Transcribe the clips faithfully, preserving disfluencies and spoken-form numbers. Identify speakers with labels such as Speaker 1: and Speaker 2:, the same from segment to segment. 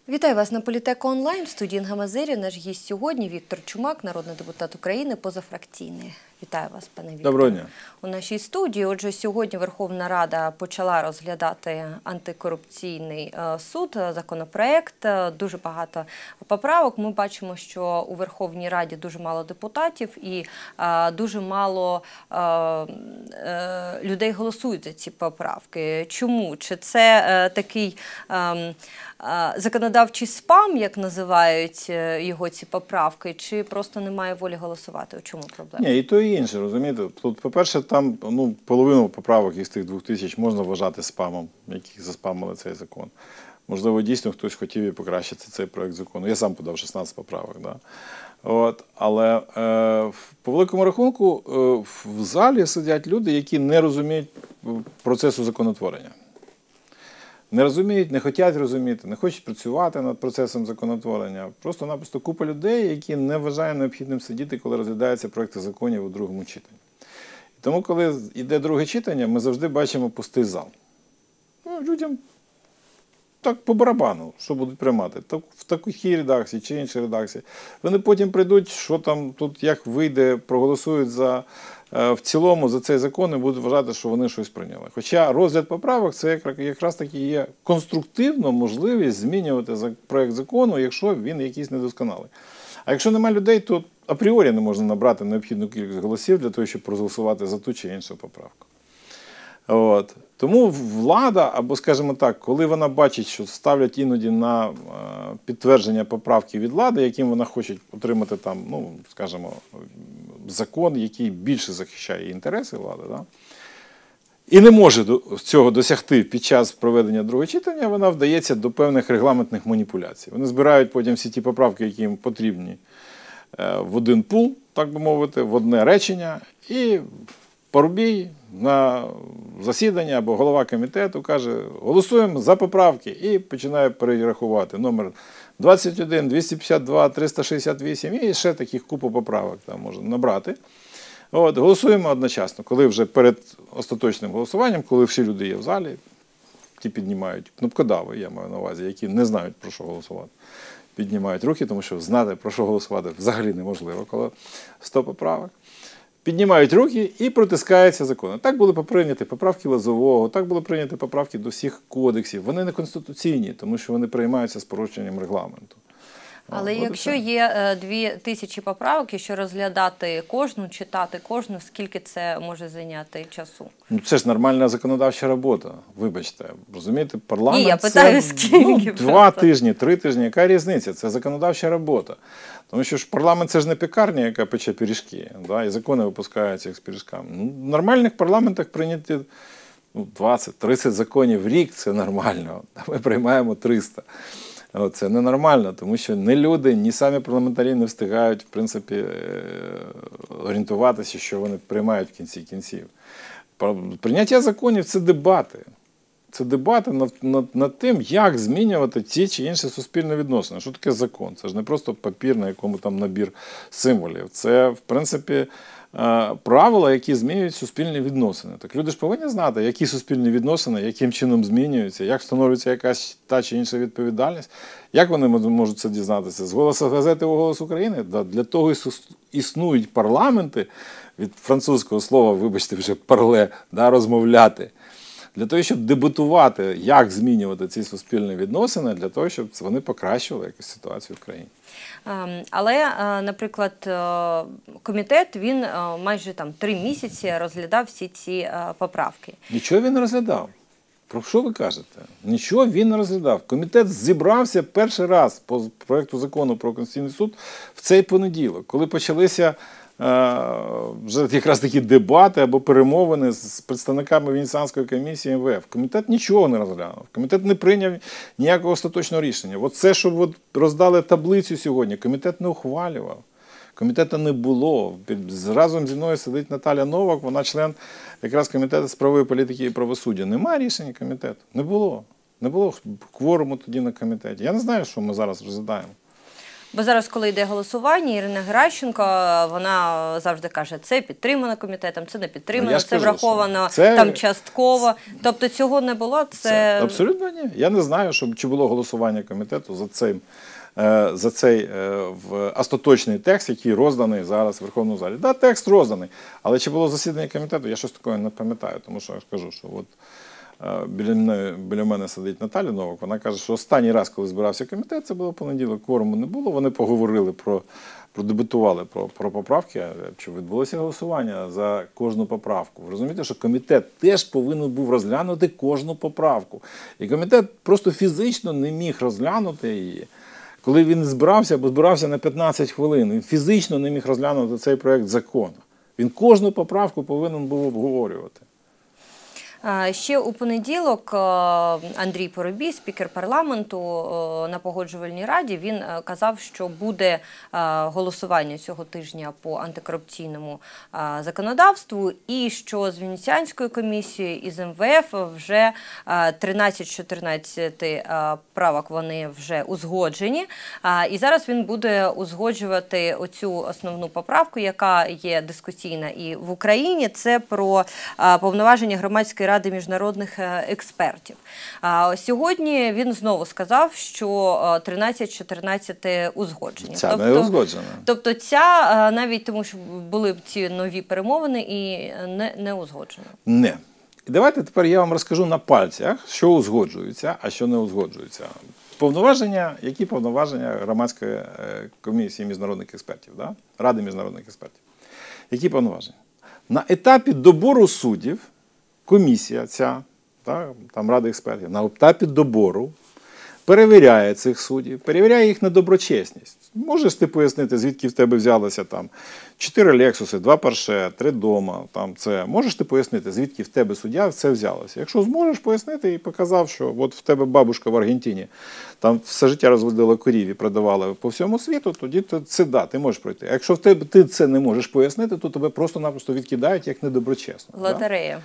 Speaker 1: Вітаю вас на Політека онлайн. В студії Інга Мазирів. Наш гість сьогодні Віктор Чумак, народний депутат України, позафракційний. Вітаю вас, пане Вікторе.
Speaker 2: Доброго дня.
Speaker 1: У нашій студії. Отже, сьогодні Верховна Рада почала розглядати антикорупційний суд, законопроект. Дуже багато поправок. Ми бачимо, що у Верховній Раді дуже мало депутатів і дуже мало людей голосують за ці поправки. Чому? Чи це такий законодавчий спам, як називають його ці поправки, чи просто немає волі голосувати? У чому проблема?
Speaker 2: Ні, і то, і інше, розумієте. Тут, по-перше, там ну, половину поправок із тих двох тисяч можна вважати спамом, які заспамили цей закон. Можливо, дійсно хтось хотів і покращити цей проект закону. Я сам подав шістнадцять поправок. Да? От, але е, по великому рахунку е, в залі сидять люди, які не розуміють процесу законотворення. Не розуміють, не хочуть розуміти, не хочуть працювати над процесом законотворення. Просто-напросто купа людей, які не вважають необхідним сидіти, коли розглядаються проекти законів у другому читанні. Тому, коли йде друге читання, ми завжди бачимо пустий зал. Ну, людям так по барабану, що будуть приймати. Так, в такій редакції чи іншій редакції. Вони потім прийдуть, що там тут, як вийде, проголосують за, в цілому за цей закон і будуть вважати, що вони щось прийняли. Хоча розгляд поправок – це якраз таки є конструктивно можливість змінювати проект закону, якщо він якийсь недосконалий. А якщо немає людей, то апріорі не можна набрати необхідну кількість голосів для того, щоб проголосувати за ту чи іншу поправку. От. Тому влада, або, скажімо так, коли вона бачить, що ставлять іноді на підтвердження поправки від влади, яким вона хоче отримати там, ну, скажімо, закон, який більше захищає інтереси влади, да? І не може цього досягти під час проведення другого читання, вона вдається до певних регламентних маніпуляцій. Вони збирають потім всі ті поправки, які їм потрібні, в один пул, так би мовити, в одне речення, і Парубій на засідання або голова комітету каже, голосуємо за поправки, і починає перерахувати номер двадцять один, двісті п'ятдесят два, триста шістдесят вісім і ще таких купу поправок там можна набрати. От, голосуємо одночасно, коли вже перед остаточним голосуванням, коли всі люди є в залі, ті піднімають кнопкодави, я маю на увазі, які не знають, про що голосувати, піднімають руки, тому що знати, про що голосувати взагалі неможливо, коли сто поправок. Піднімають руки і протискаються закони. Так були прийняті поправки Лозового, так були прийняті поправки до всіх кодексів. Вони не конституційні, тому що вони приймаються з порушенням регламенту.
Speaker 1: Але О, якщо є е, дві тисячі поправок, і що розглядати кожну, читати кожну, скільки це може зайняти часу?
Speaker 2: Ну, це ж нормальна законодавча робота, вибачте. Розумієте, парламент
Speaker 1: Ні, я питаю,
Speaker 2: це
Speaker 1: скільки
Speaker 2: ну, два тижні, три тижні. Яка різниця? Це законодавча робота. Тому що ж парламент це ж не пекарня, яка пече пиріжки, да, і закони випускаються як з пиріжками. Ну, в нормальних парламентах прийняті ну, двадцять-тридцять законів в рік, це нормально, а ми приймаємо триста. Це ненормально, тому що ні люди, ні самі парламентарі не встигають, в принципі, орієнтуватися, що вони приймають в кінці кінців. Прийняття законів – це дебати. Це дебати над, над, над тим, як змінювати ті чи інші суспільні відносини. Що таке закон? Це ж не просто папір, на якому там набір символів. Це, в принципі, правила, які змінюють суспільні відносини. Так люди ж повинні знати, які суспільні відносини, яким чином змінюються, як встановлюється якась та чи інша відповідальність. Як вони можуть це дізнатися? З «Голосу газети» у «Голос України»? Для того існують парламенти, від французького слова, вибачте, вже «парле», да, розмовляти. Для того, щоб дебатувати, як змінювати ці суспільні відносини, для того, щоб вони покращували якусь ситуацію в країні.
Speaker 1: Але, наприклад, комітет, він майже там три місяці розглядав всі ці поправки.
Speaker 2: Нічого він не розглядав. Про що ви кажете? Нічого він не розглядав. Комітет зібрався перший раз по проєкту закону про Конституційний суд в цей понеділок, коли почалися вже якраз такі дебати або перемовини з представниками Венеціанської комісії ем ве еф. Комітет нічого не розглянув. Комітет не прийняв ніякого остаточного рішення. От це, що от роздали таблицю сьогодні, комітет не ухвалював. Комітету не було. Разом зі мною сидить Наталя Новак, вона член якраз комітету з правової політики і правосуддя. Немає рішення комітету. Не було. Не було кворуму тоді на комітеті. Я не знаю, що ми зараз розглядаємо.
Speaker 1: Бо зараз, коли йде голосування, Ірина Геращенко, вона завжди каже, це підтримано комітетом, це не підтримано,
Speaker 2: ну,
Speaker 1: це
Speaker 2: скажу,
Speaker 1: враховано
Speaker 2: це...
Speaker 1: там частково. Тобто цього не було? Це...
Speaker 2: це... Абсолютно ні. Я не знаю, щоб, чи було голосування комітету за цим. За цей в остаточний текст, який розданий зараз в Верховному залі. Так, да, текст розданий, але чи було засідання комітету, я щось такого не пам'ятаю, тому що я ж кажу, що от біля мене, біля мене сидить Наталя Новак, вона каже, що останній раз, коли збирався комітет, це було понеділок, кворуму не було, вони поговорили про, продебатували про, про поправки, чи відбулося голосування за кожну поправку. Ви розумієте, що комітет теж повинен був розглянути кожну поправку. І комітет просто фізично не міг розглянути її. Коли він збирався, бо збирався на п'ятнадцять хвилин, він фізично не міг розглянути цей проєкт закону. Він кожну поправку повинен був обговорювати.
Speaker 1: Ще у понеділок Андрій Парубій, спікер парламенту, на Погоджувальній раді, він казав, що буде голосування цього тижня по антикорупційному законодавству і що з Венеціанською комісією і з ем ве еф вже тринадцять з чотирнадцяти правок вони вже узгоджені. І зараз він буде узгоджувати оцю основну поправку, яка є дискусійна і в Україні. Це про повноваження громадської ради міжнародних експертів. Сьогодні він знову сказав, що тринадцять з чотирнадцяти узгоджені.
Speaker 2: Ця
Speaker 1: тобто,
Speaker 2: не узгоджена.
Speaker 1: Тобто ця, навіть тому що були ці нові перемовини, і не, не узгоджена.
Speaker 2: Не. І давайте тепер я вам розкажу на пальцях, що узгоджується, а що не узгоджується. Повноваження, які повноваження громадської комісії міжнародних експертів, да? Ради міжнародних експертів. Які повноваження? На етапі добору суддів комісія ця, так, там Рада експертів, на етапі добору перевіряє цих суддів, перевіряє їх на доброчесність. Можеш ти пояснити, звідки в тебе взялося там чотири Лексуси, два Порше, три дома, там це. Можеш ти пояснити, звідки в тебе суддя це взялося? Якщо зможеш пояснити і показав, що от в тебе бабушка в Аргентині там все життя розводила корів і продавала по всьому світу, тоді це да, ти можеш пройти. А якщо в тебе ти це не можеш пояснити, то тебе просто-напросто відкидають як недоброчесно.
Speaker 1: Лотерея.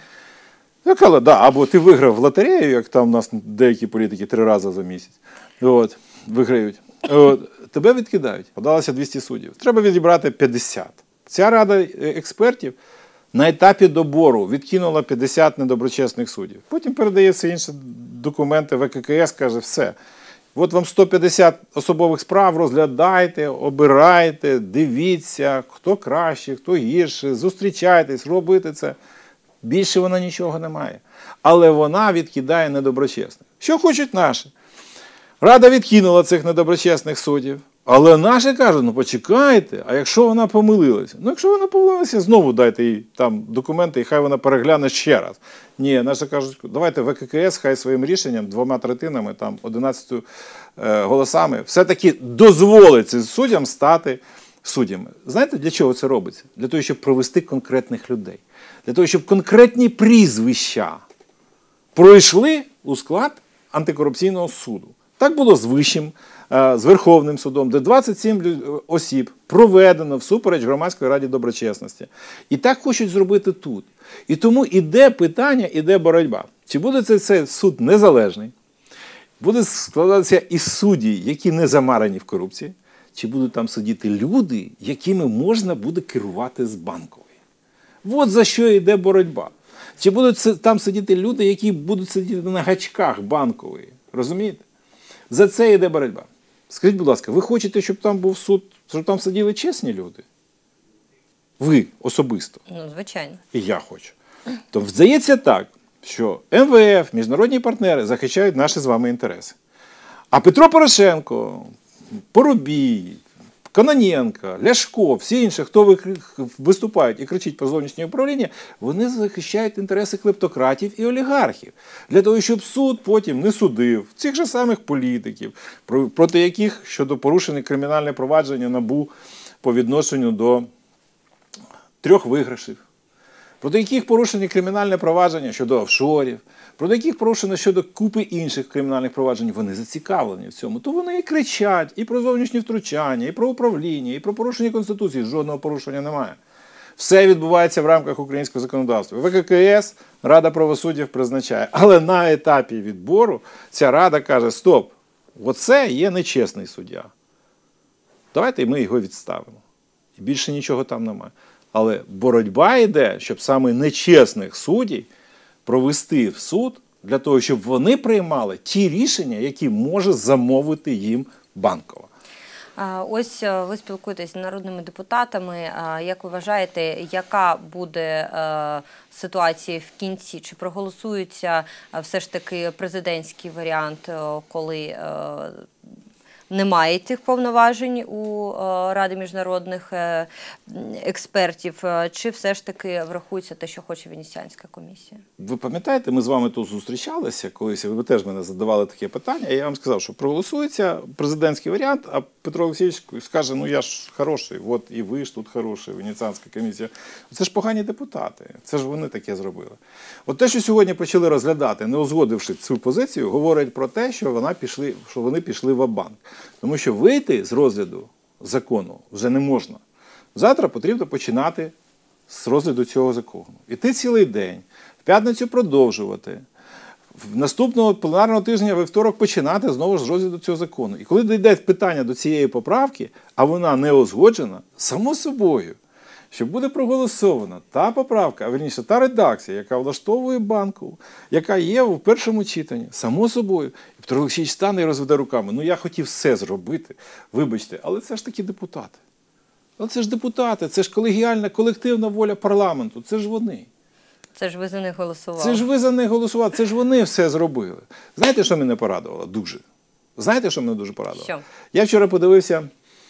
Speaker 2: Да? Да, або ти виграв в лотерею, як там у нас деякі політики три рази за місяць, от, виграють. От, тебе відкидають. Подалося двісті суддів. Треба відібрати п'ятдесят. Ця рада експертів на етапі добору відкинула п'ятдесят недоброчесних суддів. Потім передає всі інші документи, в е ка ка ес каже, все. От вам сто п'ятдесят особових справ, розглядайте, обирайте, дивіться, хто краще, хто гірше, зустрічайтесь, робите це. Більше вона нічого не має. Але вона відкидає недоброчесних. Що хочуть наші? Рада відкинула цих недоброчесних суддів. Але наші кажуть, ну почекайте, а якщо вона помилилася? Ну якщо вона помилилася, знову дайте їй там документи і хай вона перегляне ще раз. Ні, наші кажуть, давайте в е ка ка ес хай своїм рішенням, двома третинами, там, одинадцятью е, голосами, все-таки дозволить цим суддям стати суддями. Знаєте, для чого це робиться? Для того, щоб провести конкретних людей. Для того, щоб конкретні прізвища пройшли у склад антикорупційного суду. Так було з Вищим, з Верховним судом, де двадцять сім осіб проведено всупереч Громадської раді доброчесності. І так хочуть зробити тут. І тому іде питання, іде боротьба. Чи буде цей, цей суд незалежний? Буде складатися із судді, які не замарені в корупції? Чи будуть там сидіти люди, якими можна буде керувати з Банкової? От за що йде боротьба. Чи будуть там сидіти люди, які будуть сидіти на гачках Банкової? Розумієте? За це йде боротьба. Скажіть, будь ласка, ви хочете, щоб там був суд, щоб там сиділи чесні люди? Ви особисто.
Speaker 1: Ну, звичайно.
Speaker 2: І я хочу. То здається так, що ем ве еф, міжнародні партнери захищають наші з вами інтереси. А Петро Порошенко, Парубій, Кононенко, Ляшко, всі інші, хто виступають і кричать про зовнішнє управління, вони захищають інтереси клептократів і олігархів. Для того, щоб суд потім не судив цих же самих політиків, проти яких щодо порушення кримінальне провадження НАБУ по відношенню до трьох виграшів, проти яких порушені кримінальне провадження щодо офшорів, проти яких порушено щодо купи інших кримінальних проваджень, вони зацікавлені в цьому. То вони і кричать і про зовнішнє втручання, і про управління, і про порушення Конституції. Жодного порушення немає. Все відбувається в рамках українського законодавства. в е ка ка ес Рада правосуддя призначає. Але на етапі відбору ця рада каже, стоп, оце є нечесний суддя. Давайте ми його відставимо. І більше нічого там немає. Але боротьба йде, щоб саме нечесних суддів провести в суд для того, щоб вони приймали ті рішення, які може замовити їм Банкова.
Speaker 1: Ось ви спілкуєтесь з народними депутатами. Як ви вважаєте, яка буде ситуація в кінці? Чи проголосується все ж таки президентський варіант, коли немає цих повноважень у Ради міжнародних експертів, чи все ж таки врахується те, що хоче Венеціанська комісія?
Speaker 2: Ви пам'ятаєте, ми з вами тут зустрічалися колись, ви теж мене задавали таке питання, і я вам сказав, що проголосується президентський варіант, а Петро Олексійович скаже, ну я ж хороший, от і ви ж тут хороший, Венеціанська комісія. Це ж погані депутати, це ж вони таке зробили. От те, що сьогодні почали розглядати, не узгодивши цю позицію, говорить про те, що, вона пішли, що вони пішли в-банк. Тому що вийти з розгляду закону вже не можна. Завтра потрібно починати з розгляду цього закону. Іти цілий день, в п'ятницю продовжувати, в наступного пленарного тижня вівторок починати знову ж з розгляду цього закону. І коли дійде питання до цієї поправки, а вона не узгоджена, само собою, що буде проголосована та поправка, а верніше та редакція, яка влаштовує Банкову, яка є в першому читанні, само собою. І Петро Олексійович стане і розведе руками. Ну я хотів все зробити, вибачте, але це ж такі депутати. Але це ж депутати, це ж колегіальна, колективна воля парламенту, це ж вони.
Speaker 1: Це ж ви за них голосували.
Speaker 2: Це ж ви за них голосували, це ж вони все зробили. Знаєте, що мене порадувало? Дуже. Знаєте, що мене дуже порадувало?
Speaker 1: Що?
Speaker 2: Я вчора подивився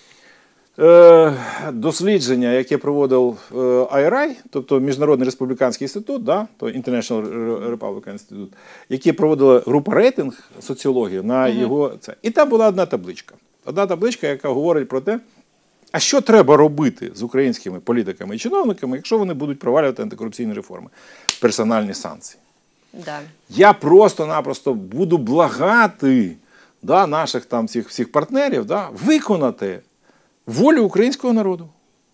Speaker 2: е, дослідження, яке проводив е, ай ар ай, тобто Міжнародний республіканський інститут, да, то International Republican Institute, яке проводила група рейтинг соціології на угу. його це. І там була одна табличка. Одна табличка, яка говорить про те, а що треба робити з українськими політиками і чиновниками, якщо вони будуть провалювати антикорупційні реформи? Персональні санкції.
Speaker 1: Да.
Speaker 2: Я просто-напросто буду благати да, наших там всіх, всіх партнерів да, виконати волю українського народу.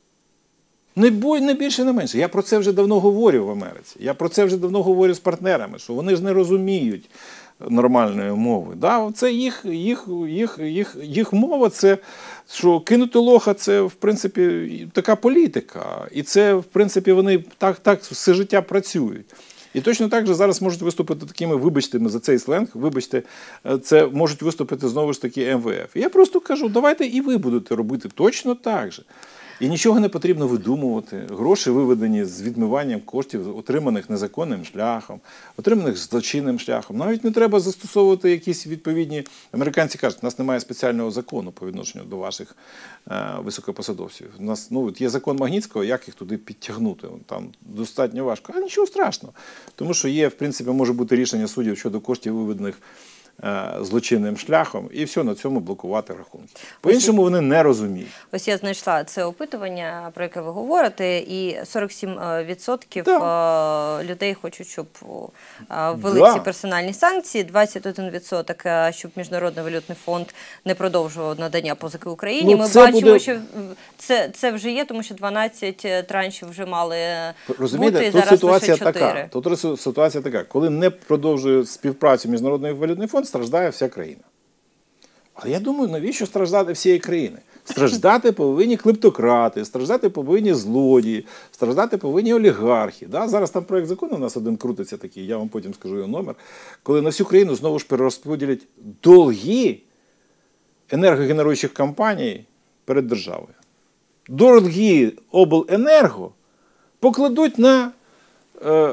Speaker 2: Не, не більше, не менше. Я про це вже давно говорю в Америці. Я про це вже давно говорю з партнерами, що вони ж не розуміють нормальної мови. Да? Це їх, їх, їх, їх, їх мова, це, що кинути лоха, це, в принципі, така політика. І це, в принципі, вони так, так все життя працюють. І точно так же зараз можуть виступити такими, вибачте за цей сленг, вибачте, це можуть виступити знову ж таки ем ве еф. Я просто кажу, давайте і ви будете робити точно так же. І нічого не потрібно видумувати. Гроші виведені з відмиванням коштів, отриманих незаконним шляхом, отриманих злочинним шляхом. Навіть не треба застосовувати якісь відповідні... Американці кажуть, у нас немає спеціального закону по відношенню до ваших е, високопосадовців. У нас ну, є закон Магнітського, як їх туди підтягнути. Там достатньо важко. А нічого страшного. Тому що є, в принципі, може бути рішення суддів щодо коштів, виведених злочинним шляхом, і все, на цьому блокувати рахунки. По-іншому вони не розуміють.
Speaker 1: Ось я знайшла це опитування, про яке ви говорите, і сорок сім відсотків
Speaker 2: да.
Speaker 1: людей хочуть, щоб ввели
Speaker 2: да.
Speaker 1: ці персональні санкції, двадцять один відсоток, щоб Міжнародний валютний фонд не продовжував надання позики Україні.
Speaker 2: Ну,
Speaker 1: Ми бачимо,
Speaker 2: буде...
Speaker 1: що це, це вже є, тому що дванадцять траншів вже мали
Speaker 2: Розумієте,
Speaker 1: бути,
Speaker 2: тут
Speaker 1: зараз
Speaker 2: ситуація
Speaker 1: лише чотири.
Speaker 2: така. Тут ситуація така. Коли не продовжує співпрацю Міжнародний валютний фонд, страждає вся країна. Але я думаю, навіщо страждати всієї країни? Страждати повинні клептократи, страждати повинні злодії, страждати повинні олігархи. Да? Зараз там проєкт закону у нас один крутиться такий, я вам потім скажу його номер, коли на всю країну знову ж перерозподілять долги енергогенеруючих компаній перед державою. Долги обленерго покладуть на е,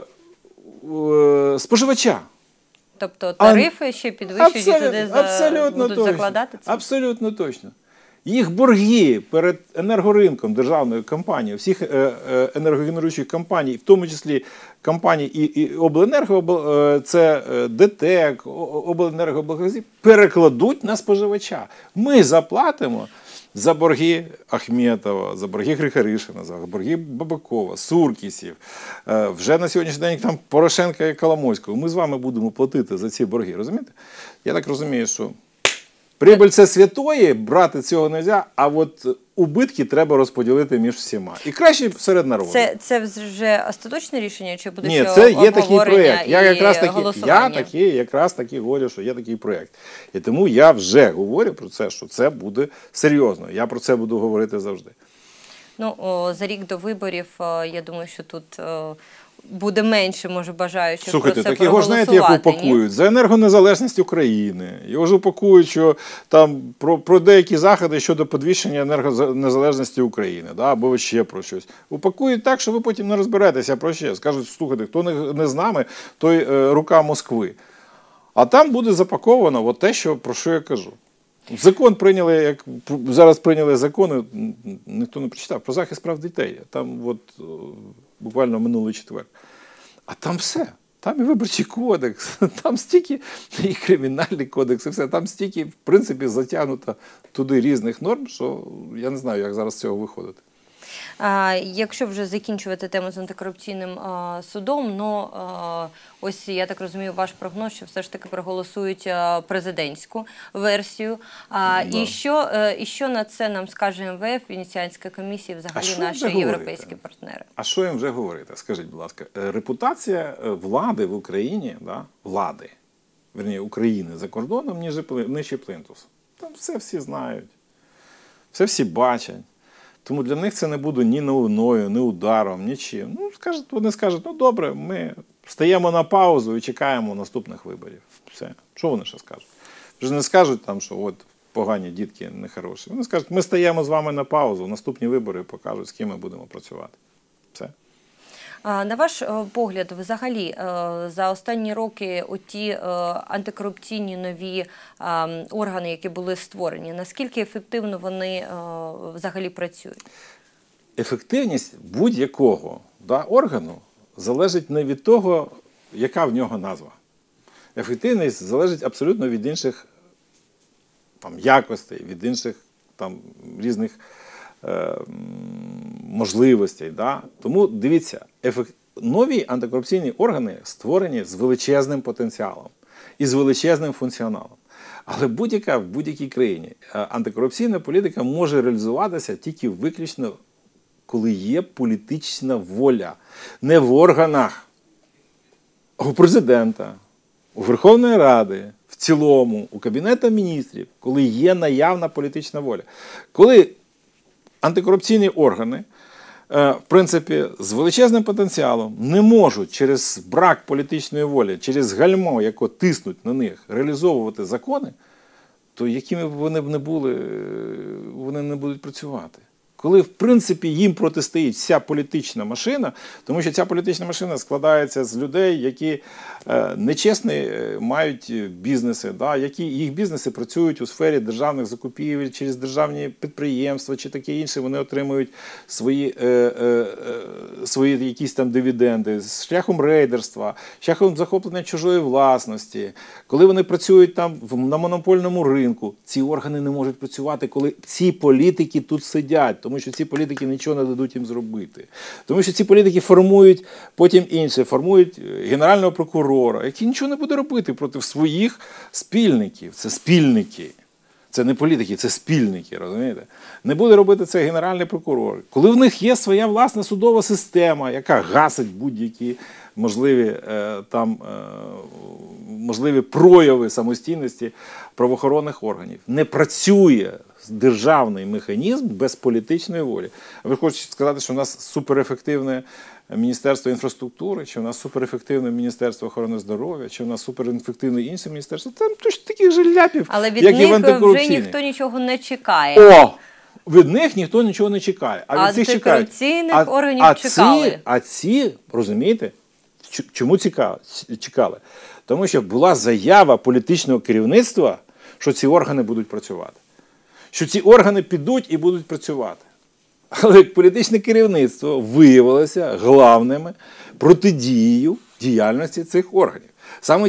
Speaker 2: е, споживача.
Speaker 1: Тобто тарифи ще підвищують і туди за... будуть
Speaker 2: точно,
Speaker 1: закладати це?
Speaker 2: Абсолютно точно. Їх борги перед енергоринком державної компанії, всіх енергогенеруючих компаній, в тому числі компаній і, і обленерго, це ДТЕК, обленерго, облгазів, перекладуть на споживача. Ми заплатимо за борги Ахметова, за борги Григоришина, за борги Бабакова, Суркісів, вже на сьогоднішній день там Порошенка і Коломойського. Ми з вами будемо платити за ці борги, розумієте? Я так розумію, що прибыль це святоє, брати цього не можна, а от убитки треба розподілити між всіма. І краще серед народу.
Speaker 1: Це, це вже остаточне рішення, чи буде
Speaker 2: Ні,
Speaker 1: ще
Speaker 2: це є такий
Speaker 1: обговорення
Speaker 2: проєкт. Я якраз таки,
Speaker 1: голосування?
Speaker 2: я таки, якраз таки говорю, що є такий проєкт. І тому я вже говорю про це, що це буде серйозно. Я про це буду говорити завжди.
Speaker 1: Ну, о, за рік до виборів, о, я думаю, що тут о, буде менше, може, бажаючих
Speaker 2: Слухайте,
Speaker 1: про це
Speaker 2: так його ж знаєте, як
Speaker 1: проголосувати, ні?
Speaker 2: упакують? За енергонезалежність України. Його ж упакують, що там про, про деякі заходи щодо підвищення енергонезалежності України, да, або ще про щось. Упакують так, що ви потім не розберетеся про що. Скажуть, слухайте, хто не, не з нами, той е, рука Москви. А там буде запаковано от те, що, про що я кажу. Закон прийняли, як зараз прийняли закони, ніхто не прочитав, про захист прав дітей. Там от буквально минулий четвер. А там все. Там і Виборчий кодекс, там стільки і Кримінальний кодекс, і все. Там стільки, в принципі, затягнуто туди різних норм, що я не знаю, як зараз з цього виходити.
Speaker 1: А, якщо вже закінчувати тему з антикорупційним а, судом, ну, а, ось, я так розумію, ваш прогноз, що все ж таки проголосують а, президентську версію. А,
Speaker 2: Да.
Speaker 1: і, що, а, і що на це нам скаже ем ве еф, Венеціанська комісія, взагалі наші європейські партнери?
Speaker 2: А що їм вже говорити? Скажіть, будь ласка, репутація влади в Україні, да, влади, верні, України за кордоном, нижче плинтуса. Там все всі знають, все всі бачать. Тому для них це не буде ні новиною, ні ударом, нічим. Ну, скажуть, вони скажуть, ну добре, ми стаємо на паузу і чекаємо наступних виборів. Все. Що вони ще скажуть? Вже не скажуть, там, що от погані дітки нехороші. Вони скажуть, ми стаємо з вами на паузу, наступні вибори покажуть, з ким ми будемо працювати. Все.
Speaker 1: На ваш погляд, взагалі, за останні роки оті антикорупційні нові органи, які були створені, наскільки ефективно вони взагалі працюють?
Speaker 2: Ефективність будь-якого, да, органу залежить не від того, яка в нього назва. Ефективність залежить абсолютно від інших там, якостей, від інших там, різних е, можливостей. Да? Тому дивіться, ефект... нові антикорупційні органи створені з величезним потенціалом і з величезним функціоналом. Але будь-яка в будь-якій країні антикорупційна політика може реалізуватися тільки виключно, коли є політична воля. Не в органах, а у президента, у Верховної Ради, в цілому, у Кабінету міністрів, коли є наявна політична воля. Коли антикорупційні органи, в принципі, з величезним потенціалом не можуть через брак політичної волі, через гальмо, яке тиснуть на них, реалізовувати закони, то якими б вони б не були, вони не будуть працювати. Коли, в принципі, їм протистоїть вся політична машина, тому що ця політична машина складається з людей, які е, нечесні мають бізнеси, да, які, їх бізнеси працюють у сфері державних закупівель, через державні підприємства чи таке інше, вони отримують свої, е, е, е, свої якісь там дивіденди, з шляхом рейдерства, шляхом захоплення чужої власності. Коли вони працюють там на монопольному ринку, ці органи не можуть працювати, коли ці політики тут сидять. Тому що ці політики нічого не дадуть їм зробити. Тому що ці політики формують потім інше, формують генерального прокурора, який нічого не буде робити проти своїх спільників. Це спільники. Це не політики, це спільники, розумієте? Не буде робити це генеральний прокурор. Коли в них є своя власна судова система, яка гасить будь-які можливі, е, там, е, можливі прояви самостійності правоохоронних органів. Не працює державний механізм без політичної волі. А ви хочете сказати, що у нас суперефективне Міністерство інфраструктури, чи у нас суперефективне Міністерство охорони здоров'я, чи у нас суперефективне інше міністерство? Там точно таких же ляпів,
Speaker 1: але від
Speaker 2: як і в
Speaker 1: них вже
Speaker 2: антикорупційних.
Speaker 1: ніхто нічого не чекає.
Speaker 2: О! Від них ніхто нічого не чекає. А від цих чекають.
Speaker 1: Антикорупційних
Speaker 2: А,
Speaker 1: органів
Speaker 2: а
Speaker 1: чекали.
Speaker 2: Ці, а ці, розумієте, чому цікаво, чекали? Тому що була заява політичного керівництва, що ці органи будуть працювати. Що ці органи підуть і будуть працювати. Але політичне керівництво виявилося главними протидією діяльності цих органів. Саме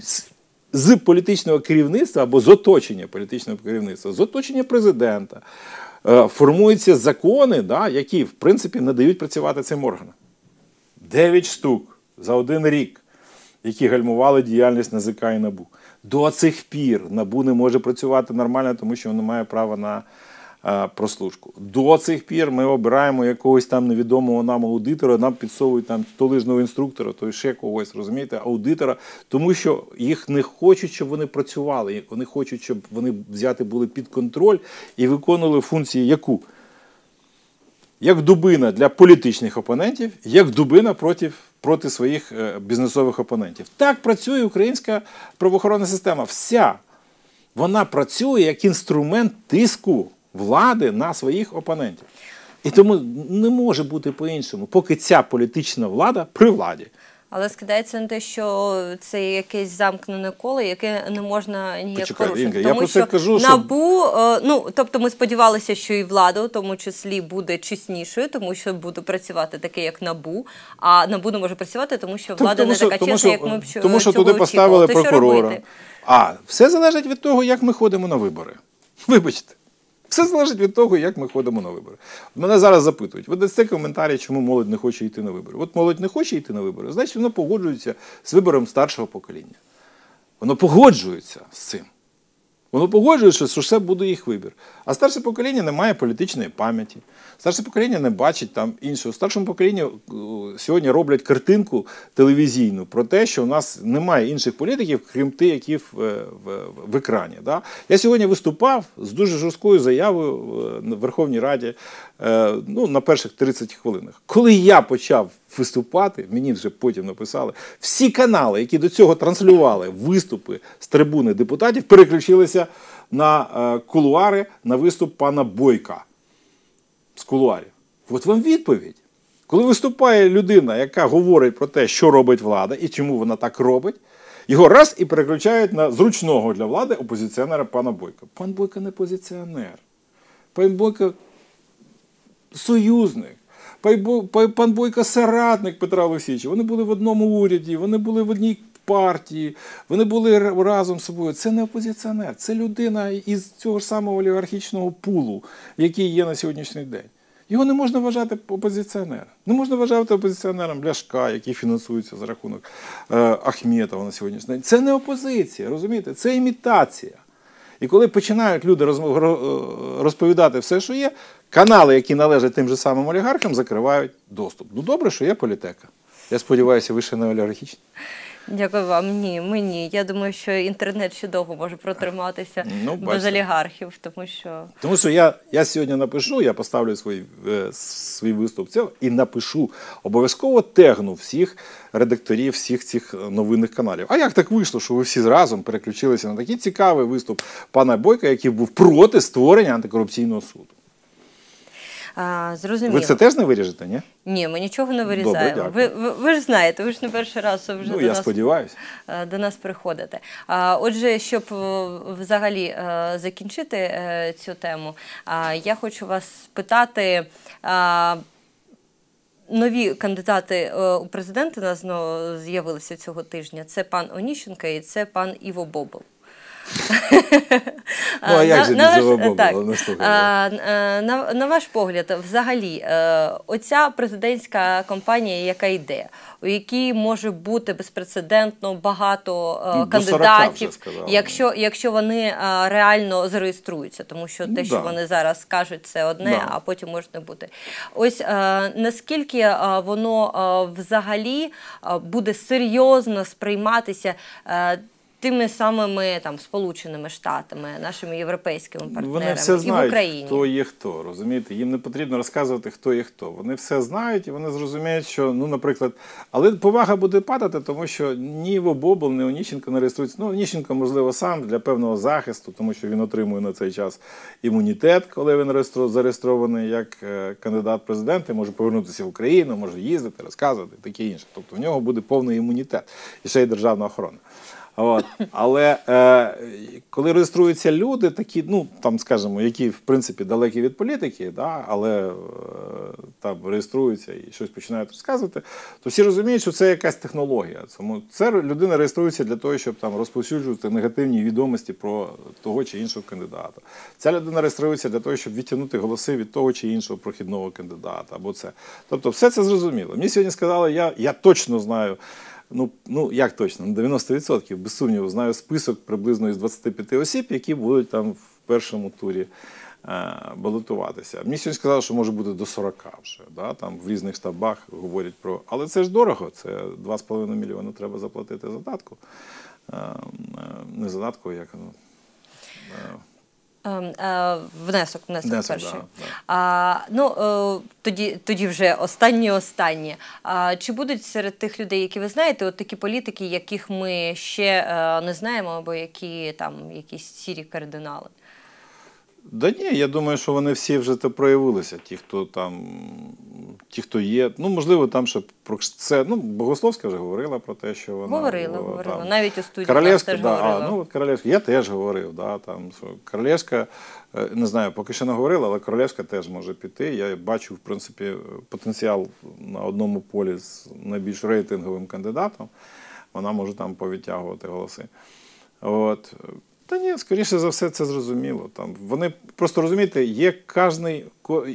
Speaker 2: з політичного керівництва або з оточення політичного керівництва, з оточення президента формуються закони, да, які, в принципі, не дають працювати цим органам. Дев'ять штук за один рік, які гальмували діяльність НАЗК і НАБУ. До цих пір НАБУ не може працювати нормально, тому що воно має право на прослушку. До цих пір ми обираємо якогось там невідомого нам аудитора, нам підсовують там то лижного інструктора, то ще когось, розумієте, аудитора, тому що їх не хочуть, щоб вони працювали, вони хочуть, щоб вони взяти були під контроль і виконували функції яку? Як дубина для політичних опонентів, як дубина проти, проти своїх е, бізнесових опонентів. Так працює українська правоохоронна система. Вся. Вона працює як інструмент тиску влади на своїх опонентів. І тому не може бути по-іншому, поки ця політична влада при владі.
Speaker 1: Але скидається на те, що це якесь замкнене коло, яке не можна ніяк
Speaker 2: Почекай,
Speaker 1: порушити.
Speaker 2: Інга, я
Speaker 1: Тому
Speaker 2: про це
Speaker 1: що
Speaker 2: кажу, що-
Speaker 1: НАБУ, е, ну, тобто ми сподівалися, що і влада у тому числі буде чеснішою, тому що буде працювати таке, як НАБУ, а НАБУ не може працювати, тому що влада
Speaker 2: тому,
Speaker 1: не
Speaker 2: що,
Speaker 1: така
Speaker 2: тому,
Speaker 1: чесна,
Speaker 2: що,
Speaker 1: як ми б чого
Speaker 2: тому що туди
Speaker 1: очікували.
Speaker 2: поставили
Speaker 1: То що
Speaker 2: прокурора.
Speaker 1: робити?
Speaker 2: А, все залежить від того, як ми ходимо на вибори. Вибачте. Все залежить від того, як ми ходимо на вибори. Мене зараз запитують, ви дасте коментарі, чому молодь не хоче йти на вибори. От молодь не хоче йти на вибори, значить воно погоджується з вибором старшого покоління. Воно погоджується з цим. Воно погоджується, що все буде їх вибір. А старше покоління не має політичної пам'яті. Старше покоління не бачить там іншого. Старшому поколінню сьогодні роблять картинку телевізійну про те, що у нас немає інших політиків, крім тих, які в, в, в екрані. Да? Я сьогодні виступав з дуже жорсткою заявою в Верховній Раді ну, на перших тридцять хвилинах. Коли я почав виступати, мені вже потім написали, всі канали, які до цього транслювали виступи з трибуни депутатів, переключилися на е, кулуари, на виступ пана Бойка з кулуарів. От вам відповідь. Коли виступає людина, яка говорить про те, що робить влада і чому вона так робить, його раз і переключають на зручного для влади опозиціонера пана Бойка. Пан Бойко не опозиціонер. Пан Бойко союзник. Пан Бойко соратник Петра Олексійовича. Вони були в одному уряді, вони були в одній партії, вони були разом з собою. Це не опозиціонер, це людина із цього ж самого олігархічного пулу, який є на сьогоднішній день. Його не можна вважати опозиціонером. Не можна вважати опозиціонером Ляшка, який фінансується за рахунок е, Ахметова на сьогоднішній день. Це не опозиція, розумієте? Це імітація. І коли починають люди розповідати все, що є, канали, які належать тим же самим олігархам, закривають доступ. Ну добре, що є політека. Я сподіваюся, ви ще не олігархічні.
Speaker 1: Дякую вам. Ні, ми ні. Я думаю, що інтернет ще довго може протриматися
Speaker 2: ну,
Speaker 1: без олігархів, тому що...
Speaker 2: Тому що я, я сьогодні напишу, я поставлю свій, е, свій виступ цього і напишу, обов'язково тегну всіх редакторів всіх цих новинних каналів. А як так вийшло, що ви всі разом переключилися на такий цікавий виступ пана Бойка, який був проти створення антикорупційного суду?
Speaker 1: А, зрозуміло.
Speaker 2: Ви це теж не виріжете, ні?
Speaker 1: Ні, ми нічого не вирізаємо.
Speaker 2: Добре,
Speaker 1: ви, ви, ви ж знаєте, ви ж не перший раз вже
Speaker 2: ну,
Speaker 1: до,
Speaker 2: я
Speaker 1: нас,
Speaker 2: сподіваюся.
Speaker 1: до нас приходите. А, отже, щоб взагалі закінчити цю тему, я хочу вас спитати, нові кандидати у президенти у нас знову з'явилися цього тижня. Це пан Оніщенко і це пан Іво Бобол.
Speaker 2: Ну, а як же без Іво Бобола?
Speaker 1: На, на ваш погляд, взагалі, оця президентська кампанія, яка йде, у якій може бути безпрецедентно багато
Speaker 2: ну,
Speaker 1: кандидатів, якщо, якщо вони реально зареєструються, тому що те, ну, що да. вони зараз скажуть, це одне, да. а потім може не бути. Ось наскільки воно взагалі буде серйозно сприйматися тими самими там Сполученими Штатами, нашими європейськими партнерами
Speaker 2: вони все знають,
Speaker 1: і в Україні.
Speaker 2: Хто є хто, розумієте? Їм не потрібно розказувати, хто є хто. Вони все знають і вони зрозуміють, що, ну, наприклад, але повага буде падати, тому що ні Іво Бобол, ні Оніщенко не реєструються. Ну, Оніщенко, можливо, сам для певного захисту, тому що він отримує на цей час імунітет, коли він зареєстрований як кандидат в президенти, може повернутися в Україну, може їздити, розказувати, таке інше. Тобто в нього буде повний імунітет і ще й державна охорона. От. Але е, коли реєструються люди, такі, ну, там, скажімо, які, в принципі, далекі від політики, да, але е, там реєструються і щось починають розказувати, то всі розуміють, що це якась технологія. Тому це людина реєструється для того, щоб там розповсюджувати негативні відомості про того чи іншого кандидата. Ця людина реєструється для того, щоб відтягнути голоси від того чи іншого прохідного кандидата. Або це. Тобто все це зрозуміло. Мені сьогодні сказали, я, я точно знаю, Ну, ну, як точно, на дев'яносто відсотків, без сумніву, знаю список приблизно із двадцяти п'яти осіб, які будуть там першому турі е, балотуватися. Мені сьогодні сказали, що може бути до сорока вже. Да? Там в різних штабах говорять про... Але це ж дорого, це два з половиною мільйони треба заплатити задатку. Е, е, не задатку, як... Е,
Speaker 1: Внесок, внесок,
Speaker 2: внесок
Speaker 1: перший.
Speaker 2: Да, да.
Speaker 1: А, ну, тоді, тоді вже останні-останні. А, чи будуть серед тих людей, які ви знаєте, от такі політики, яких ми ще не знаємо, або які там якісь сірі кардинали?
Speaker 2: Да ні, я думаю, що вони всі вже то проявилися, ті, хто там, ті, хто є. Ну, можливо, там ще про це, ну, Богословська вже говорила про те, що вона...
Speaker 1: Говорила,
Speaker 2: була,
Speaker 1: говорила.
Speaker 2: Там,
Speaker 1: навіть у студії
Speaker 2: Королевська,
Speaker 1: теж
Speaker 2: да,
Speaker 1: говорила.
Speaker 2: А, ну, от Королевська, я теж говорив, да, там, що Королевська, не знаю, поки що не говорила, але Королевська теж може піти. Я бачу, в принципі, потенціал на одному полі з найбільш рейтинговим кандидатом. Вона може там повідтягувати голоси. От. Та ні, скоріше за все, це зрозуміло. Там вони просто розумієте, є кожний,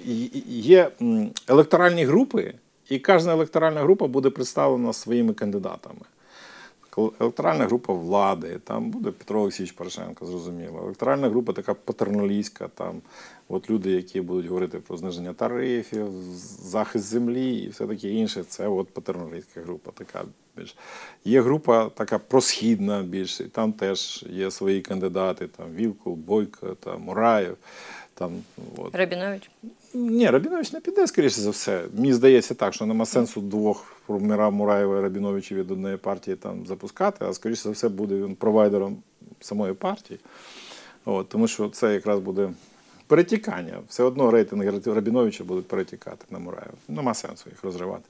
Speaker 2: є електоральні групи, і кожна електоральна група буде представлена своїми кандидатами. Електоральна група влади, там буде Петро Олексійович Порошенко, зрозуміло. Електоральна група така патерналістська, там от люди, які будуть говорити про зниження тарифів, захист землі і все таке інше, це от патерналістська група така більш. Є група така просхідна більше, там теж є свої кандидати, там Вілкул, Бойко, там Мураєв. Там, от.
Speaker 1: Рабінович?
Speaker 2: Ні, Рабінович не піде, скоріше за все. Мені здається так, що нема сенсу двох Мураєва і Рабіновича від одної партії там запускати, а скоріше за все буде він провайдером самої партії. От, тому що це якраз буде перетікання. Все одно рейтинги Рабіновича будуть перетікати на Мураєва. Нема сенсу їх розривати.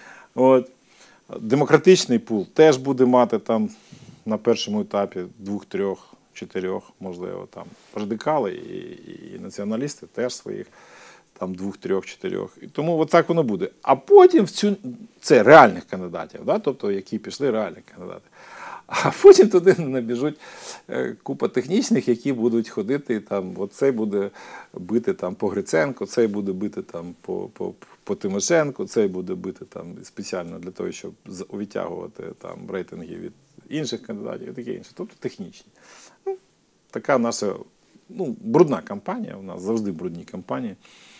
Speaker 2: От. Демократичний пул теж буде мати там на першому етапі двох-трьох, чотирьох, можливо, там радикали і, і, і націоналісти теж своїх там двох, трьох, чотирьох. І тому от так воно буде. А потім в цю, це реальних кандидатів, да? Тобто які пішли реальні кандидати. А потім туди набіжуть купа технічних, які будуть ходити, там, от цей буде бити там, по Гриценко, цей буде бити там, по, по, по Тимошенко, цей буде бити там, спеціально для того, щоб відтягувати там, рейтинги від інших кандидатів і таке інше. Тобто технічні. Ну, така наша ну, брудна кампанія, у нас завжди брудні кампанії,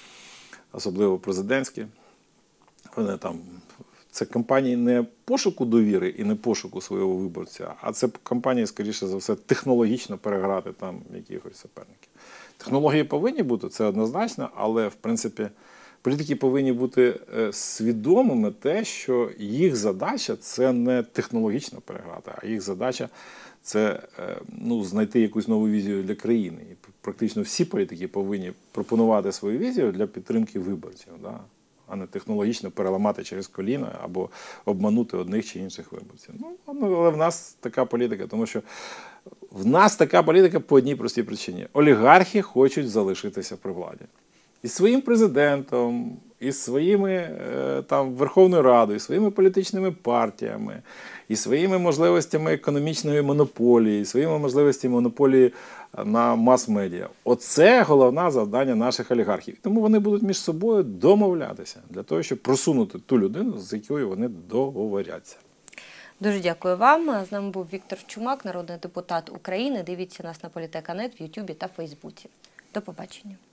Speaker 2: особливо президентські. Вони там... Це кампанії не пошуку довіри і не пошуку свого виборця, а це кампанії, скоріше за все, технологічно переграти там якихось суперників. Технології повинні бути, це однозначно, але, в принципі, політики повинні бути свідомими те, що їх задача – це не технологічно переграти, а їх задача – це ну, знайти якусь нову візію для країни. І практично всі політики повинні пропонувати свою візію для підтримки виборців, да? А не технологічно переламати через коліно або обманути одних чи інших виборців. Ну, але в нас така політика, тому що в нас така політика по одній простій причині. Олігархи хочуть залишитися при владі. І своїм президентом, і своїми там, Верховною Радою, і своїми політичними партіями, і своїми можливостями економічної монополії, і своїми можливостями монополії на мас-медіа. Оце головне завдання наших олігархів. Тому вони будуть між собою домовлятися для того, щоб просунути ту людину, з якою вони договоряться.
Speaker 1: Дуже дякую вам. З нами був Віктор Чумак, народний депутат України. Дивіться нас на Політека точка нет в Ютубі та Фейсбуці. До побачення.